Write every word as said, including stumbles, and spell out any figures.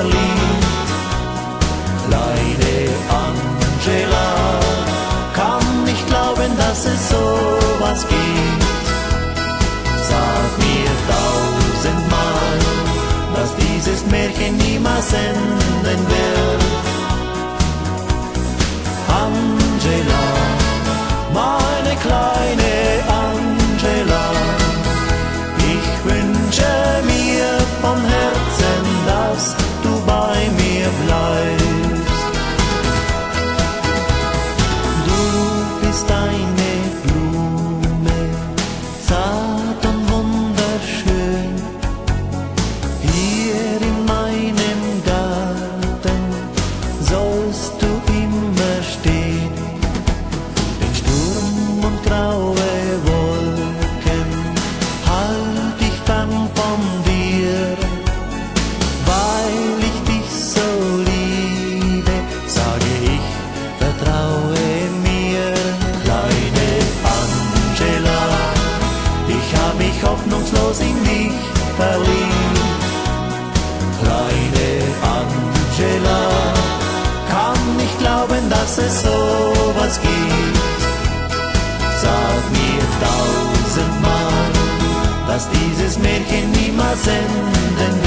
verliebt. Kleine Angela kann nicht glauben, dass es sowas gibt. Sag mir tausendmal, dass dieses Märchen niemals enden wird. Angela, meine kleine Angela, ich wünsche mir von Herzen, dass du bei mir bleibst. Du bist eine Blume, zart und wunderschön, hier in meinem Garten sollst du immer stehen. Den Sturm und graue Wolken halt ich fern von dir, weil ich dich so liebe, sage ich, vertraue mir. Kleine Angela, ich hab mich hoffnungslos in dich verliebt. Kleine Angela, kann nicht glauben, dass es sowas gibt. Sag mir tausendmal, dass dieses Märchen niemals enden